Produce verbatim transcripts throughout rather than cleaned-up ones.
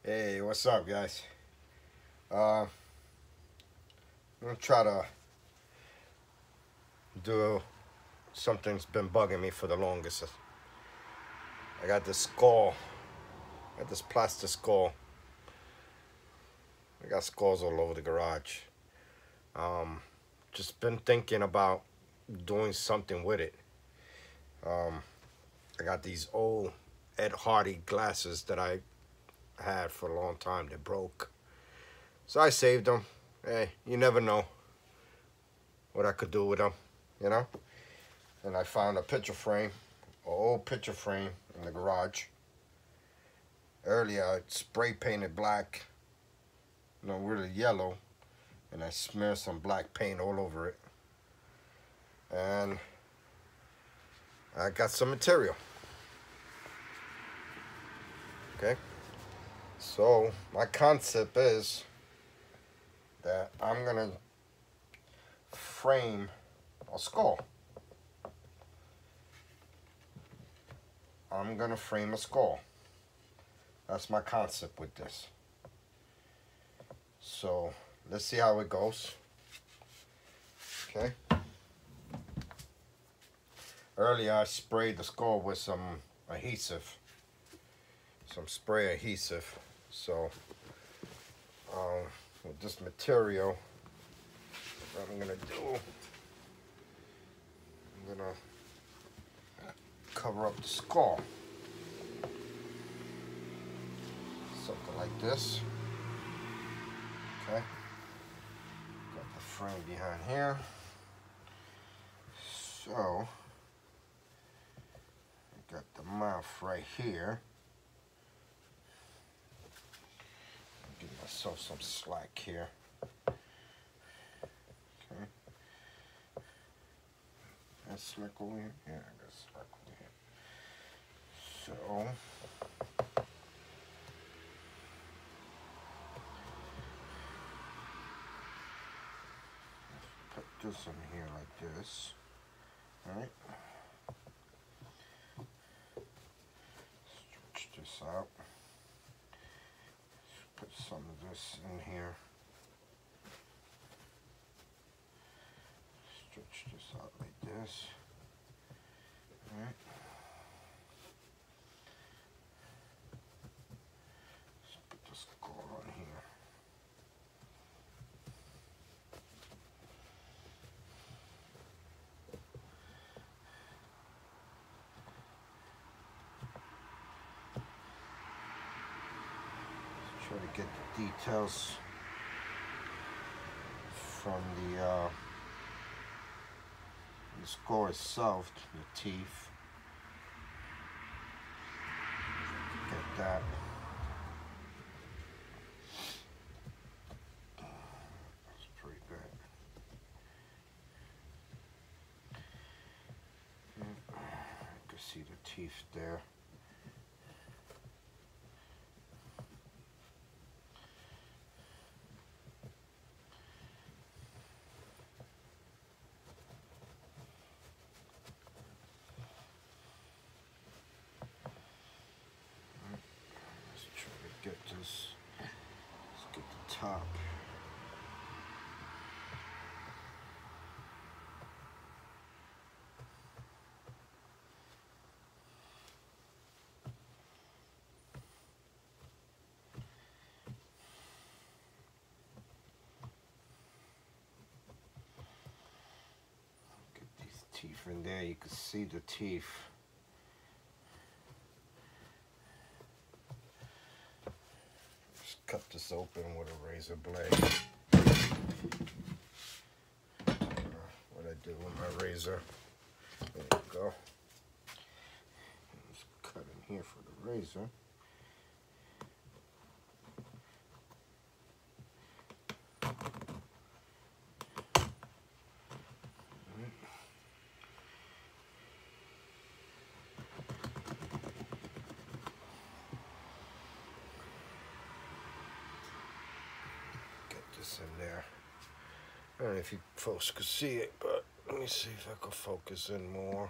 Hey, what's up, guys? Uh, I'm gonna try to do something that's been bugging me for the longest. I got this skull. I got this plastic skull. I got skulls all over the garage. Um, just been thinking about doing something with it. Um, I got these old Ed Hardy glasses that I had for a long time. They broke, so I saved them. Hey, you never know what I could do with them, you know? And I found a picture frame, an old picture frame in the garage. Earlier, I spray painted black, you know, really yellow, and I smeared some black paint all over it. And I got some material. Okay? So, my concept is that I'm gonna frame a skull. I'm gonna frame a skull. That's my concept with this. So let's see how it goes. Okay. Earlier I sprayed the skull with some adhesive, some spray adhesive. So um, with this material, what I'm gonna do, I'm gonna cover up the skull. Something like this. Okay. Got the frame behind here. So, got the mouth right here. Give myself some slack here. Okay. That's slack over here? Yeah, I got slack over here. So, put this in here like this. Alright. Stretch this out. Put some of this in here. Stretch this out like this. Alright. Let's put the skull on here. Try to get the details from the, uh, the skull itself, the teeth. Get that. That's pretty good. Yeah. You can see the teeth there. Get this, let's get the top. Get these teeth in there, you can see the teeth. Cut this open with a razor blade. Uh, what I do with my razor. There you go. Just cut in here for the razor. In there. I don't know if you folks could see it, but let me see if I can focus in more.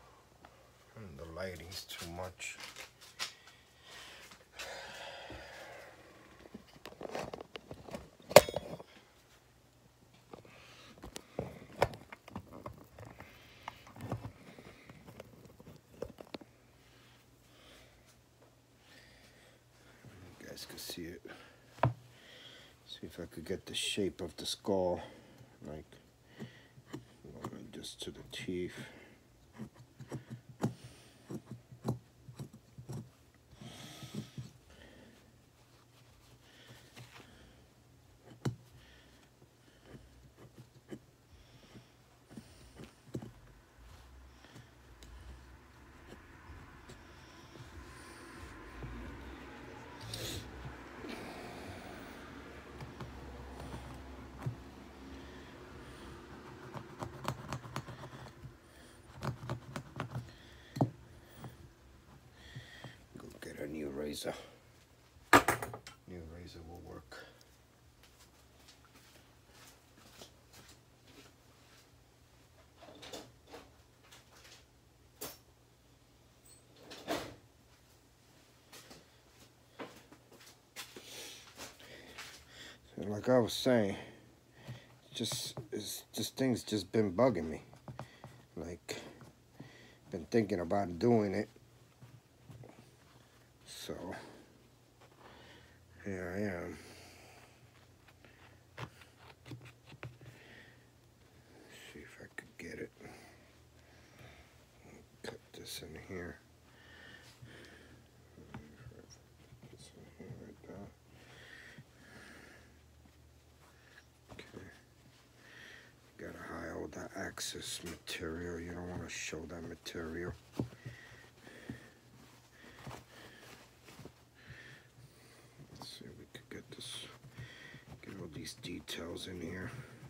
And the lighting's too much. guys can see it. See if I could get the shape of the skull, like going just to the teeth. New razor. New razor will work. So like I was saying, just it's just things just been bugging me. Like, been thinking about doing it. So, here I am. See if I could get it. Cut this in here. This in here right there. Okay. Gotta hide all that excess material. You don't want to show that material. These details in here.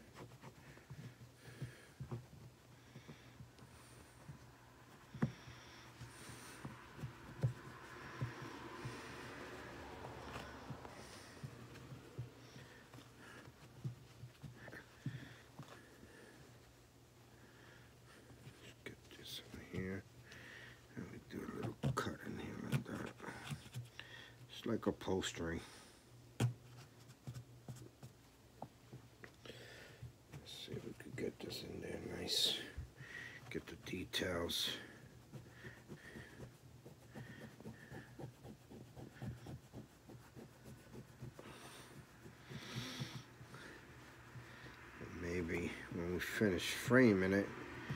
Get this in here, and we do a little cut in here like that. It's like upholstery. Get this in there nice. Get the details. And maybe when we finish framing it,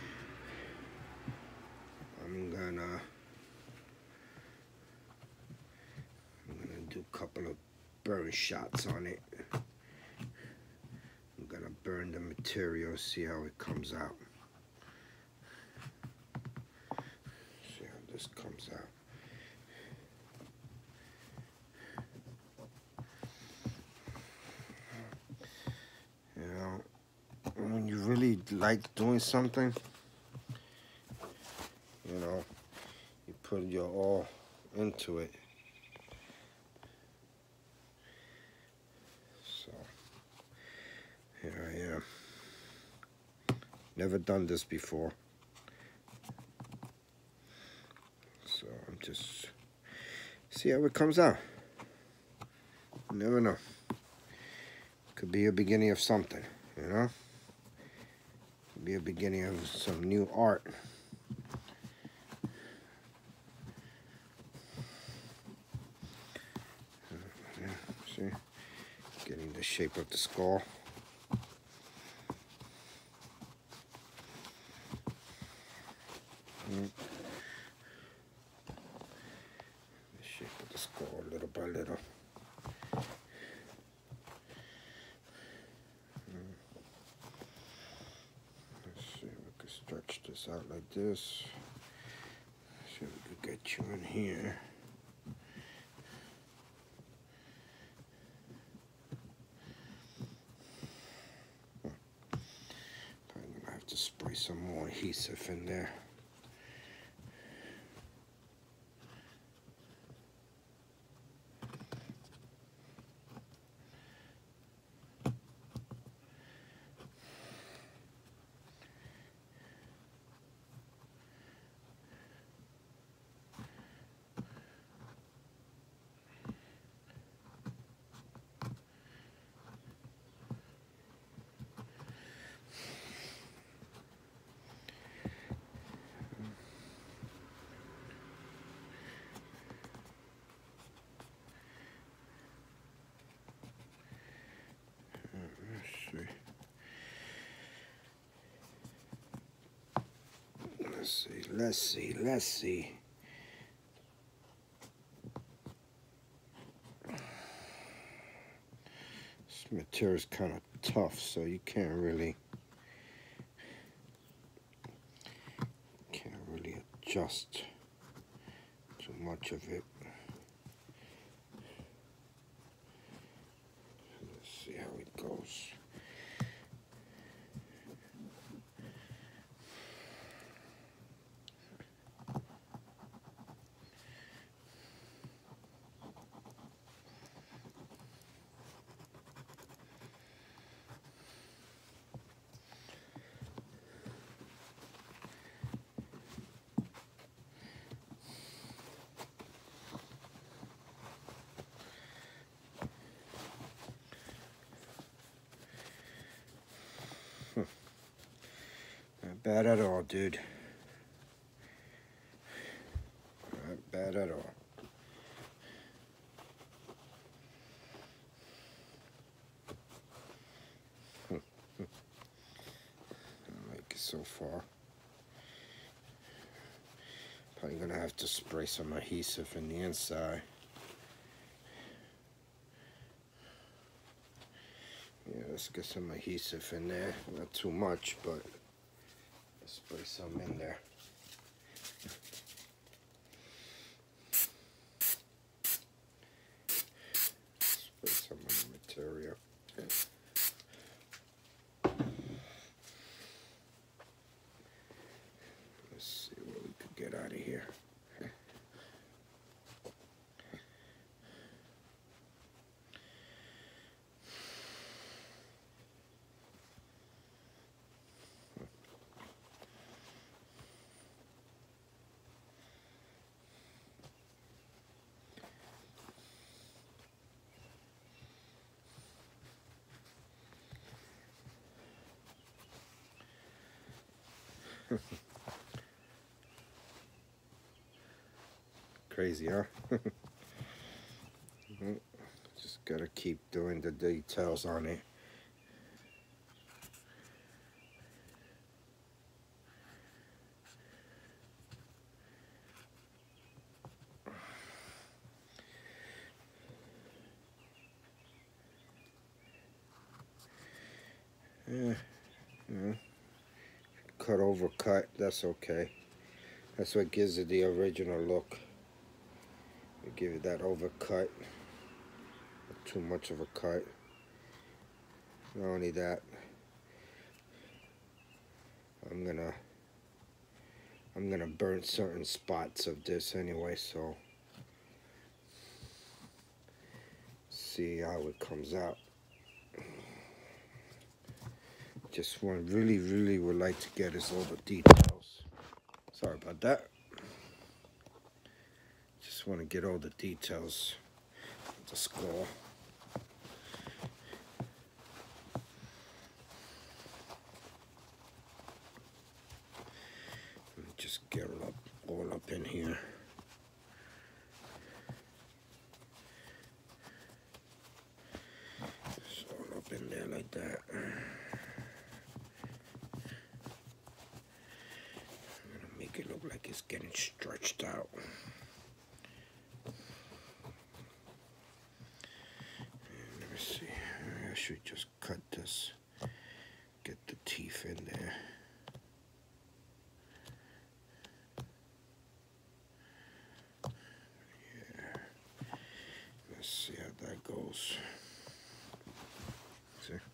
I'm gonna I'm gonna do a couple of burn shots on it. Gonna burn the material, see how it comes out. See how this comes out. You know, when you really like doing something, you know, you put your all into it. Here I am. Never done this before. So I'm just see how it comes out. You never know. Could be a beginning of something, you know? Could be a beginning of some new art. Yeah, see? Getting the shape of the skull. Mm. The shape of the skull little by little. Mm. Let's see if we can stretch this out like this. See if we could get you in here. I'm gonna have to spray some more adhesive in there. let's see, let's see. This material is kind of tough, so you can't really, can't really adjust too much of it. Let's see how it goes. Not bad at all, dude. Not bad at all. I like it so far. Probably gonna have to spray some adhesive in the inside. Yeah, let's get some adhesive in there. Not too much, but let's spray some in there. Spray some of the material. Let's see what we could get out of here. Crazy, huh? Just gotta keep doing the details on it. Yeah, yeah. Cut over cut, that's okay. That's what gives it the original look. We give it that overcut. Not too much of a cut. Not only that, I'm gonna I'm gonna burn certain spots of this anyway, so see how it comes out. Just one really, really would like to get is all the details. Sorry about that. Just want to get all the details of the skull. Let me just get it up, all up in here. It's all up in there like that. Make it look like it's getting stretched out. And let me see. I should just cut this. Get the teeth in there. Yeah. Let's see how that goes. See? You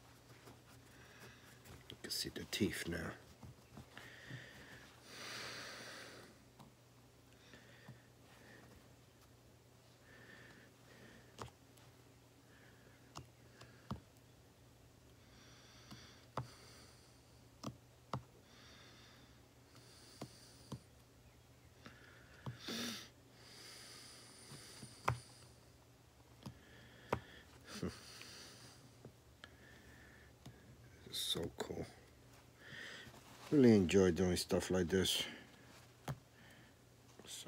can see the teeth now. So cool. Really enjoy doing stuff like this. So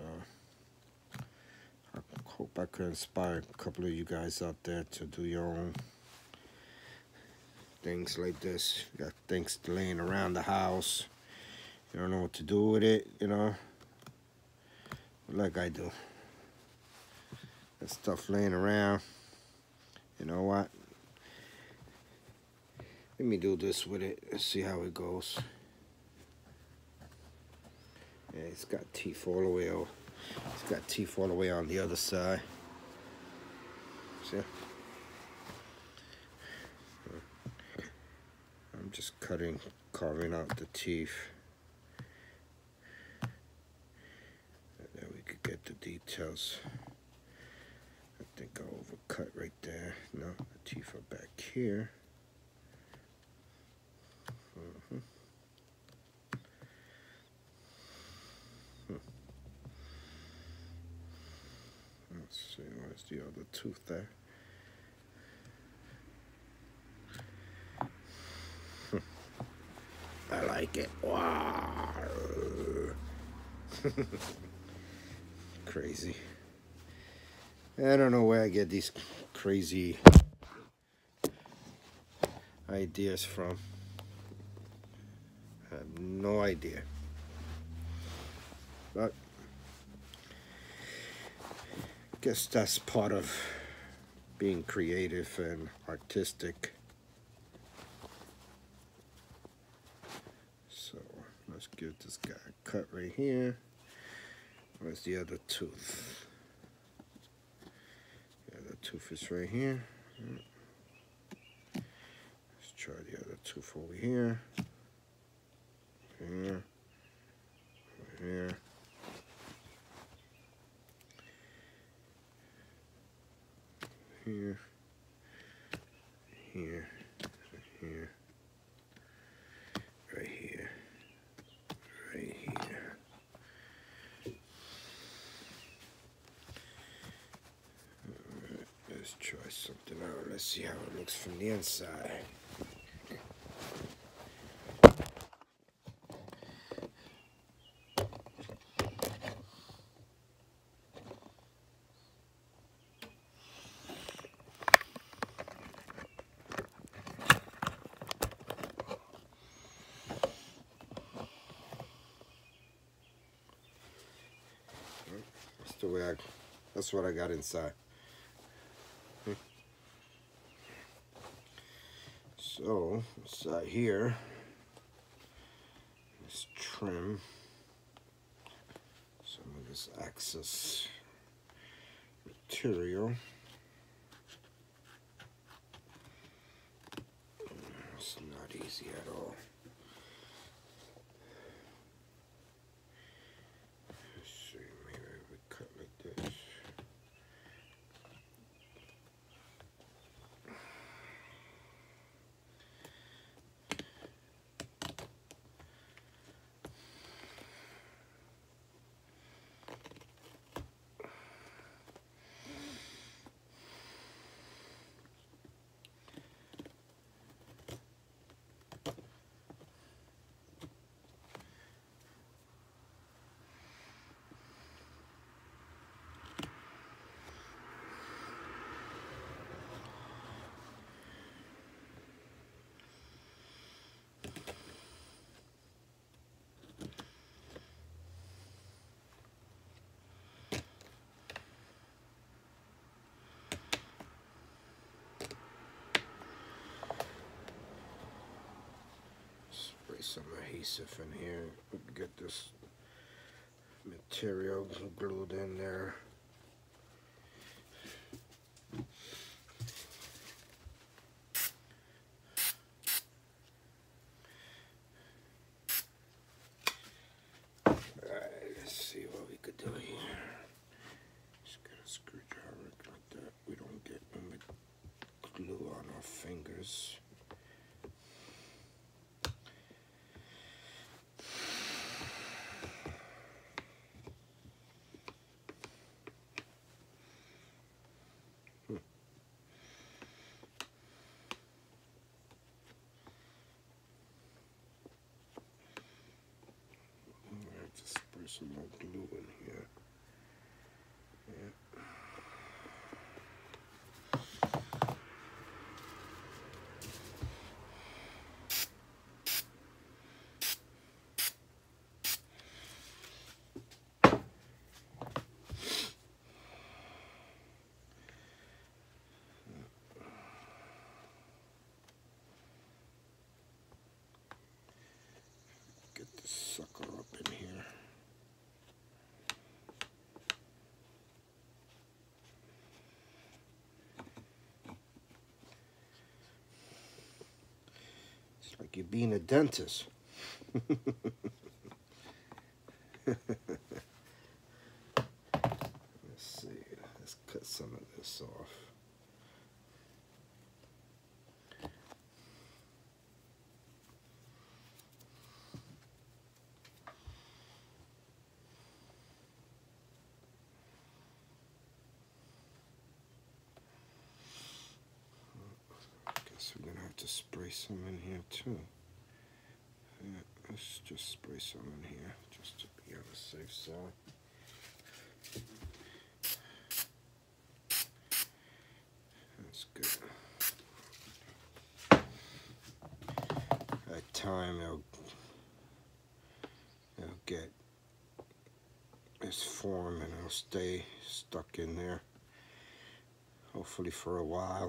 I hope I could inspire a couple of you guys out there to do your own things like this. You got things laying around the house. You don't know what to do with it, you know, like I do. That stuff laying around. You know what? Let me do this with it and see how it goes. Yeah, it's got teeth all the way over. It's got teeth all the way on the other side. See? I'm just cutting, carving out the teeth. And then we could get the details. I think I'll overcut right there. No, the teeth are back here. Mm-hmm. Hmm. Let's see, where's the other tooth there? I like it. Wow. Crazy. I don't know where I get these crazy ideas from. I have no idea. But I guess that's part of being creative and artistic. So let's give this guy a cut right here. Where's the other tooth? The other tooth is right here. Let's try the other tooth over here. Here. Over here. Here. Here. Here. Right here. Right here. Alright, let's try something out. Let's see how it looks from the inside. That's the way I, that's what I got inside. So, inside here, let's trim some of this excess material. It's not easy at all. Let's see, maybe we cut like this. Spray some adhesive in here. Get this material glued in there. Alright, let's see what we could do here. Just get a screwdriver like that. We don't get any glue on our fingers. Just spray some more glue in here. Yeah. Like you're being a dentist. Let's see. Let's cut some of this off. We're gonna have to spray some in here too. Yeah, let's just spray some in here just to be on the safe side. That's good. At time it'll, it'll get its form and it'll stay stuck in there, hopefully for a while.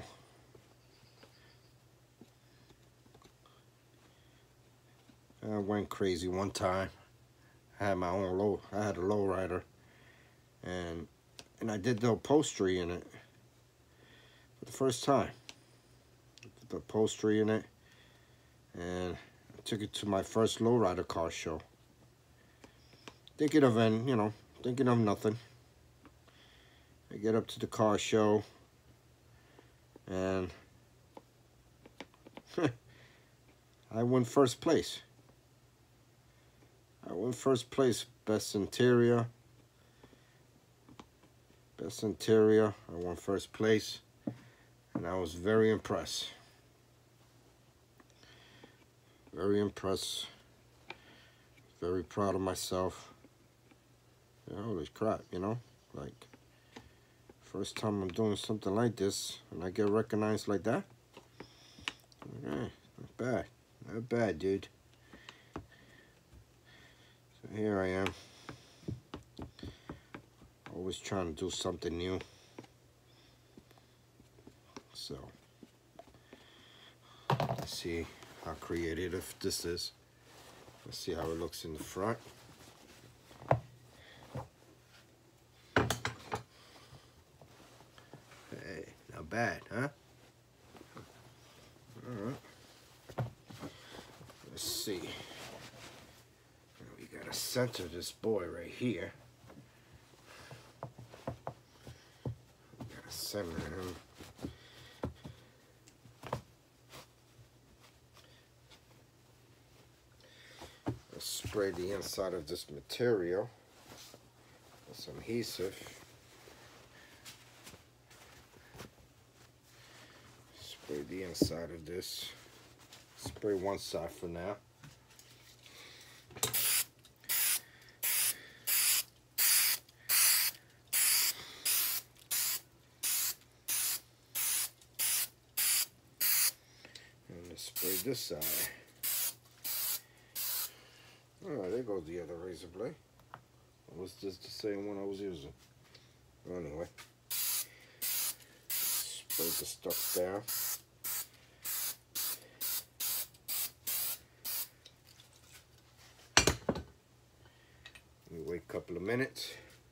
I went crazy one time. I had my own low. I had a lowrider, and and I did the upholstery in it for the first time. Did the upholstery in it, and I took it to my first lowrider car show. Thinking of an, you know, thinking of nothing. I get up to the car show, and I won first place. I won first place, best interior. Best interior, I won first place. And I was very impressed. Very impressed. Very proud of myself. Yeah, holy crap, you know? Like, first time I'm doing something like this, and I get recognized like that. Okay, not bad. Not bad, dude. Here I am, always trying to do something new. So, let's see how creative this is. Let's see how it looks in the front. Hey, not bad, huh? All right. Let's see. Center this boy right here. Gotta center him. Let's spray the inside of this material with some adhesive. Spray the inside of this. Spray one side for now. Spray this side. Oh, there goes the other razor blade. Or was this the same one I was using? Anyway, spray the stuff down. We wait a couple of minutes.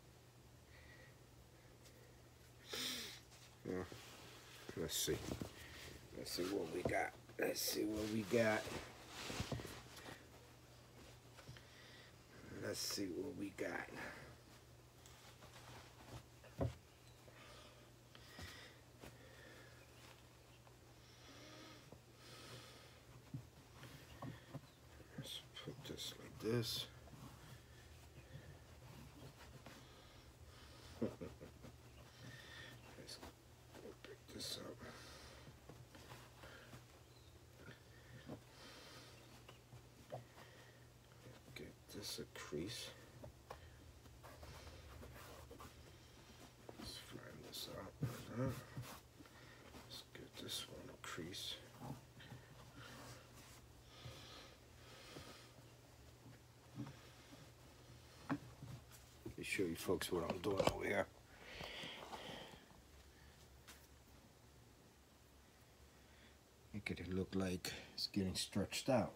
Yeah. Let's see. Let's see what we got. Let's see what we got. Let's see what we got. Let's put this like this. Let's pick this up. This a crease. Let's flatten this out. Uh-huh. Let's get this one a crease. Let me show you folks what I'm doing over here. Make it look like it's getting stretched out.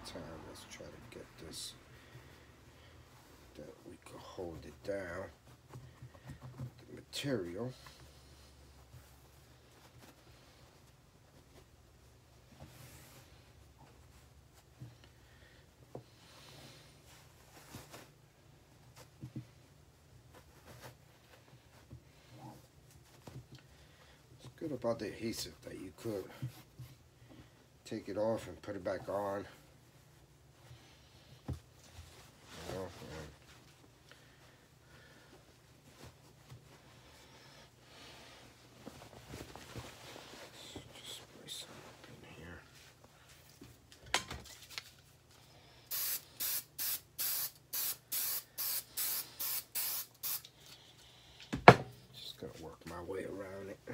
time. Let's try to get this that we can hold it down. The material. It's good about the adhesive that you could take it off and put it back on. You know, and just spray some up in here. Just gonna work my way around it.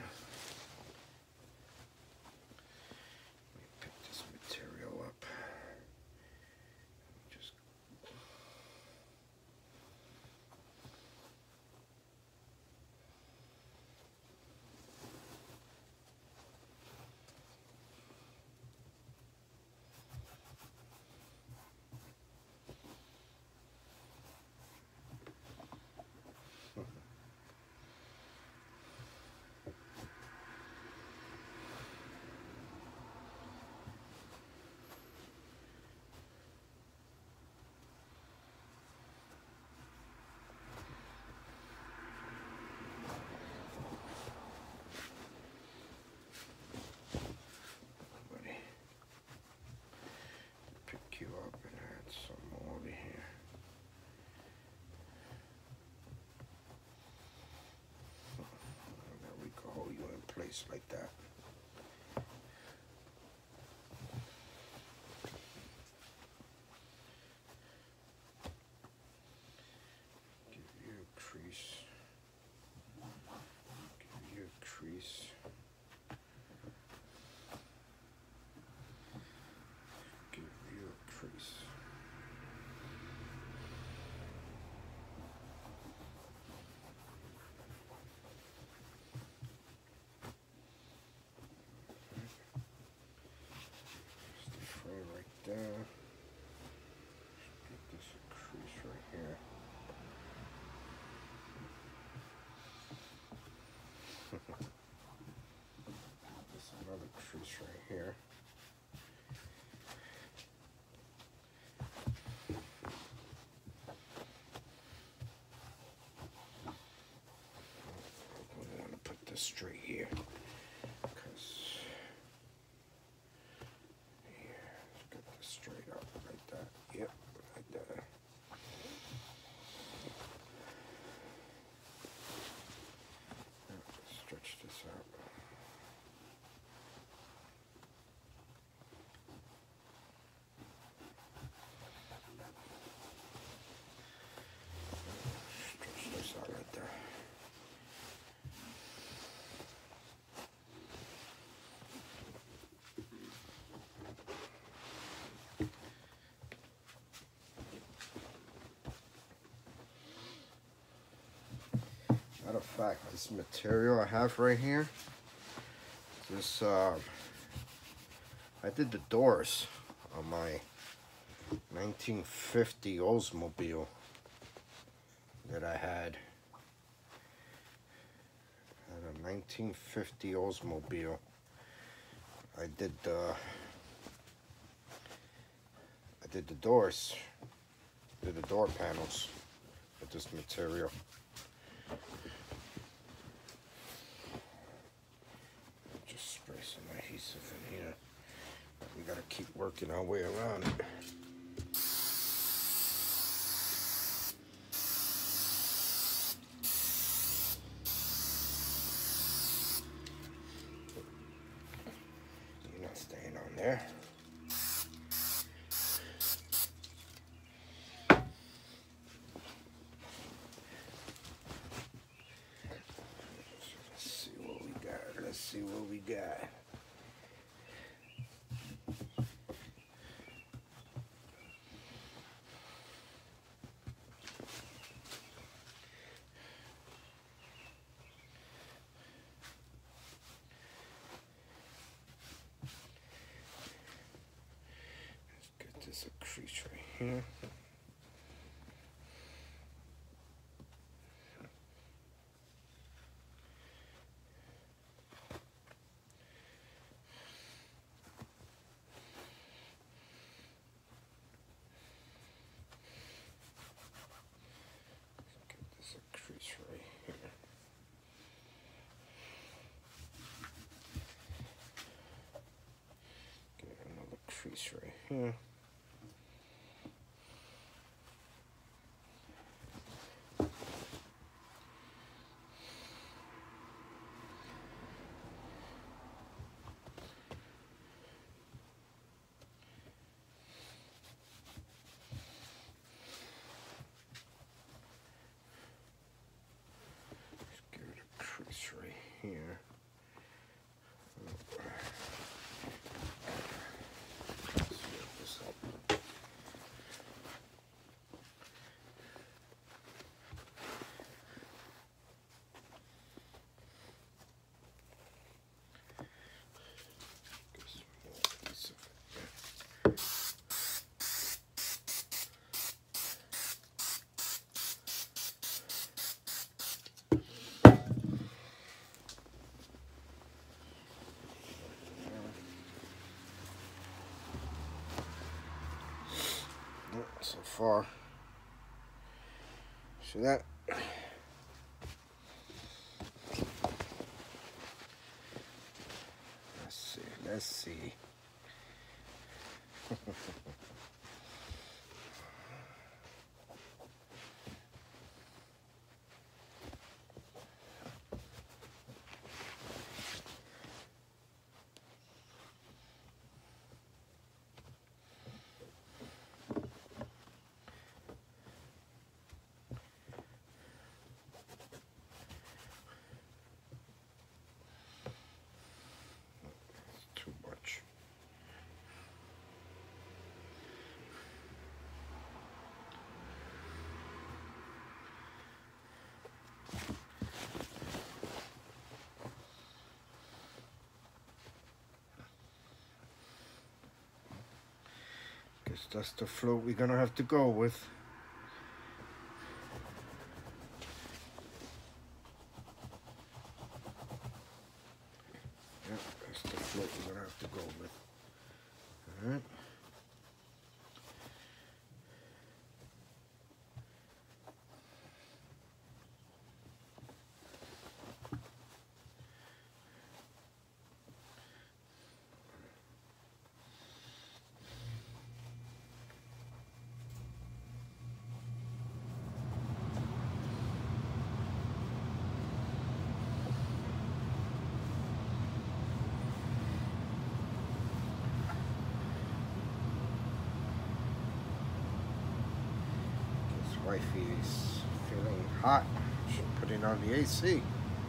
You up and add some more over here. Now we can hold you in place like that. Give you a crease. Give you a crease. Crease. Just the frame right there. Get this crease right here. This another crease right here. Straight here, because here, let's get this straight up like that. Yep, like that. Let's stretch this out. Stretch this out like that. Matter of fact, this material I have right here, this, uh, I did the doors on my nineteen fifty Oldsmobile that I had. I had a nineteen fifty Oldsmobile. I did the, I did the doors, did the door panels with this material. Some adhesive in here. We gotta keep working our way around it. You're not staying on there. Let's see what we got. Let's see what we got. There's a crease right here. There's a crease right here. Get another crease right here. Crease right here. Let's set this up. Get some more piece of it. So far, so that let's see, let's see. Too much. Guess that's the float we're gonna have to go with. Yeah, that's the float we're gonna have to go with. All right. Wifey is feeling hot. She's putting on the A C.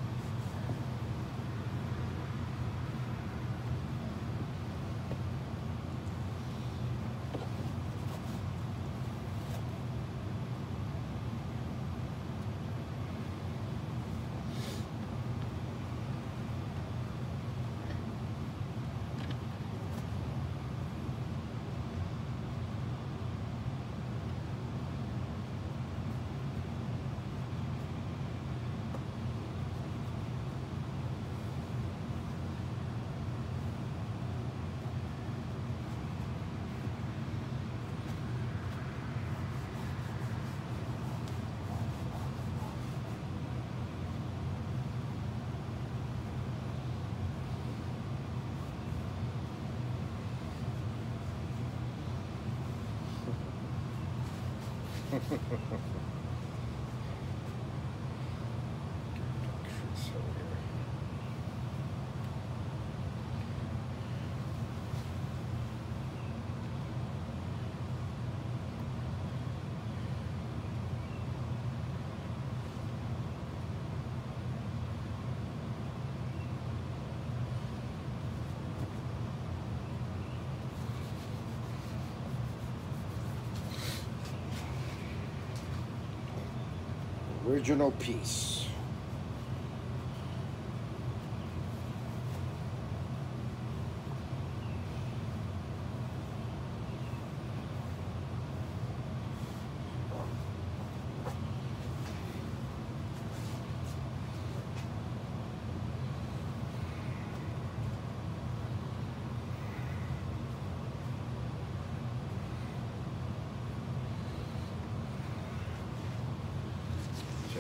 Original piece.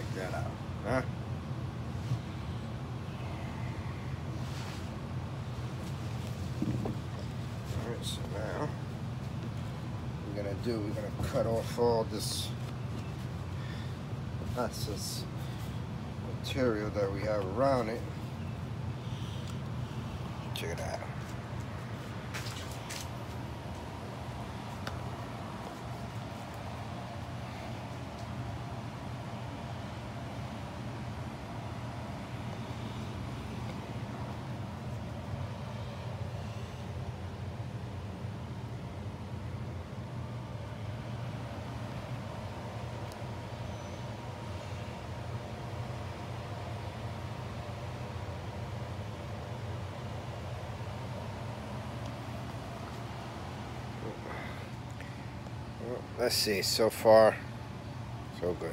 that out, huh? Alright, so now we're gonna do, we're gonna cut off all this excess material that we have around it. Check it out. Well, let's see, so far, so good.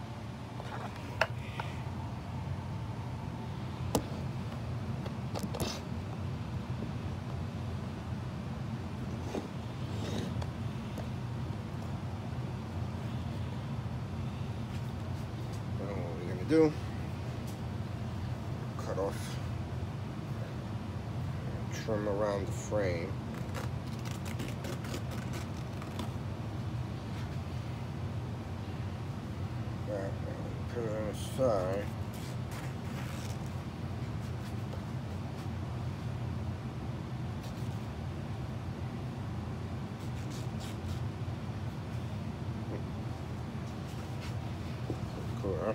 Now what we're gonna do, cut off, trim around the frame. That, put it on the side. Cool, huh?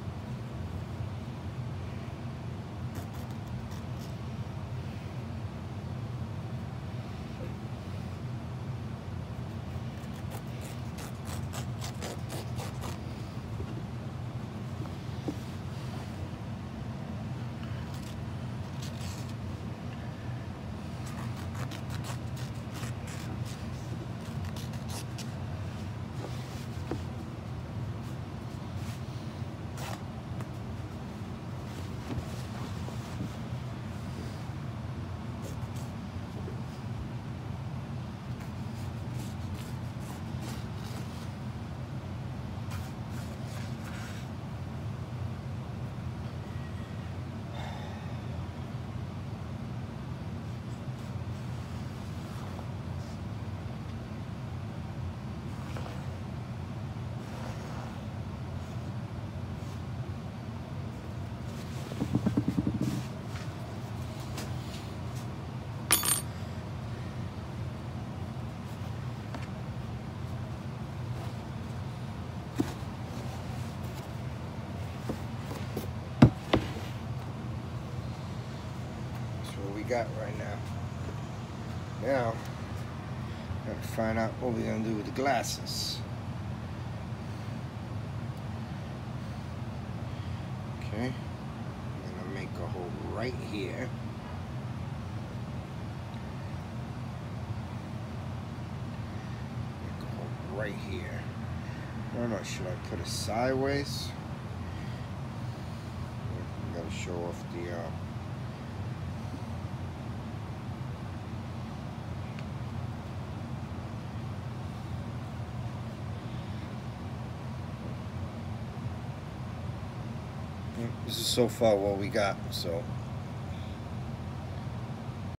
Got right now. Now, gotta find out what we're gonna do with the glasses. Okay, I'm gonna make a hole right here. Make a hole right here. I don't know, should I put it sideways? I gotta show off the uh, this is so far what we got, so